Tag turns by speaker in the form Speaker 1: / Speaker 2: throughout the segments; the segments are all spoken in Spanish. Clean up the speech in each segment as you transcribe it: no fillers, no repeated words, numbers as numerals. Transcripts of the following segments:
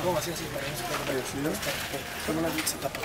Speaker 1: No, así, para no se puede.
Speaker 2: ¿Sí, ya?
Speaker 1: Toma la se tapa.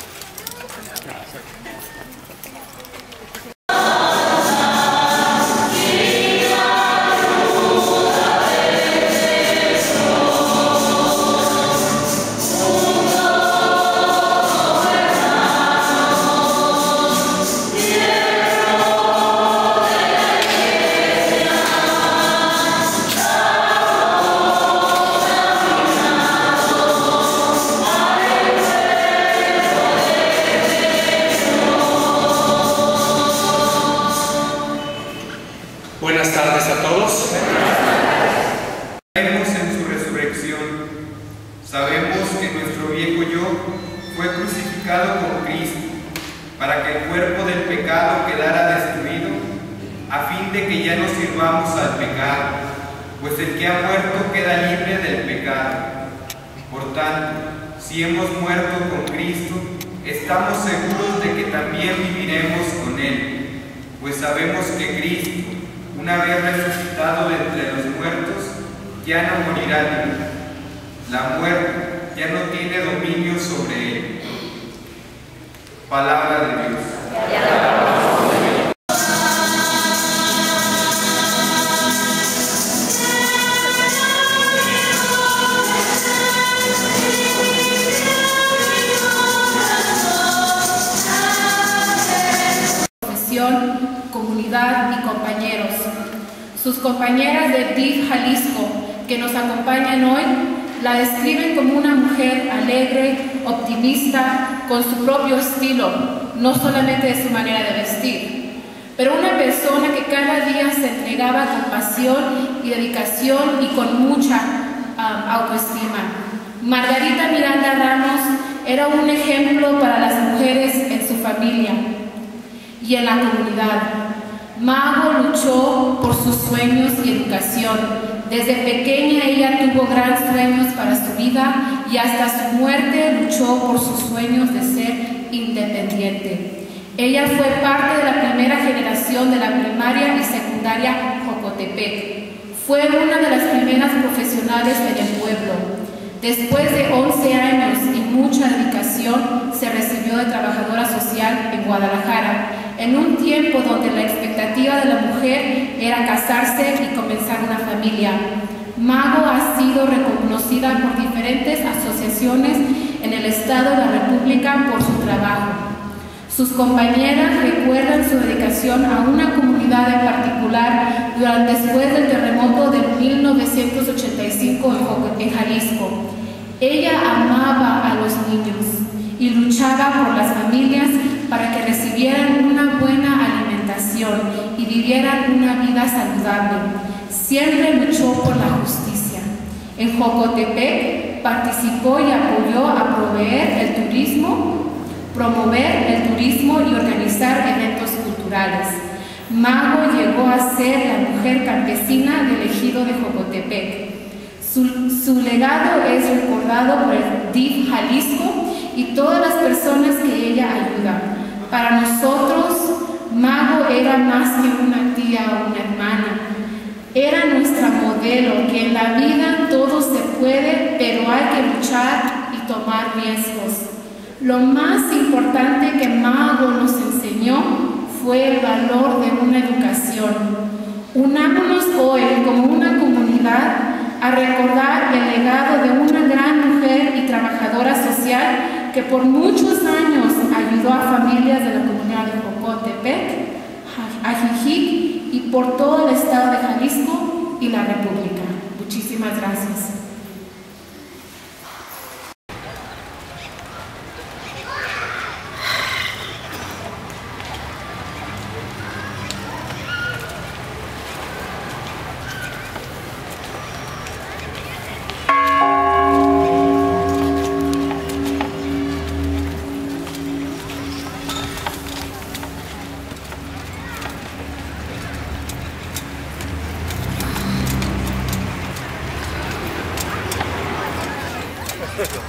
Speaker 3: Buenas tardes a todos.
Speaker 4: Creemos en su resurrección. Sabemos que nuestro viejo yo fue crucificado con Cristo para que el cuerpo del pecado quedara destruido, a fin de que ya no sirvamos al pecado, pues el que ha muerto queda libre del pecado. Por tanto, si hemos muerto con Cristo, estamos seguros de que también viviremos con Él, pues sabemos que Cristo, una vez resucitado de entre los muertos, ya no morirá nunca. La muerte ya no tiene dominio sobre él. Palabra de Dios.
Speaker 5: Comunidad y compañeros. Sus compañeras de DIF Jalisco, que nos acompañan hoy, la describen como una mujer alegre, optimista, con su propio estilo, no solamente de su manera de vestir, pero una persona que cada día se entregaba con pasión y dedicación y con mucha autoestima. Margarita Miranda Ramos era un ejemplo para las mujeres en su familia y en la comunidad. Mago luchó por sus sueños y educación. Desde pequeña ella tuvo grandes sueños para su vida y hasta su muerte luchó por sus sueños de ser independiente. Ella fue parte de la primera generación de la primaria y secundaria Jocotepec. Fue una de las primeras profesionales en el pueblo. Después de 11 años y mucha dedicación, se recibió de trabajadora social en Guadalajara, en un tiempo donde la expectativa de la mujer era casarse y comenzar una familia. Mago ha sido reconocida por diferentes asociaciones en el Estado de la República por su trabajo. Sus compañeras recuerdan su dedicación a una comunidad en particular después del terremoto de 1985 en Jalisco. Ella amaba a los niños y luchaba por las familias para que recibieran una buena alimentación y vivieran una vida saludable. Siempre luchó por la justicia. En Jocotepec participó y apoyó a promover el turismo y organizar eventos culturales. Mago llegó a ser la mujer campesina del ejido de Jocotepec. Su legado es recordado por el DIF Jalisco y todas las personas que ella ayuda. Para nosotros, Mago era más que una tía o una hermana. Era nuestra modelo, que en la vida todo se puede, pero hay que luchar y tomar riesgos. Lo más importante que Mago nos enseñó fue el valor de una educación. Unámonos hoy como una comunidad a recordar el legado de una gran mujer y trabajadora social que por muchos años ayudó a familias de la comunidad de Jocotepec, Ajijic y por todo el estado de Jalisco y la República. Muchísimas gracias.
Speaker 1: Perfecto.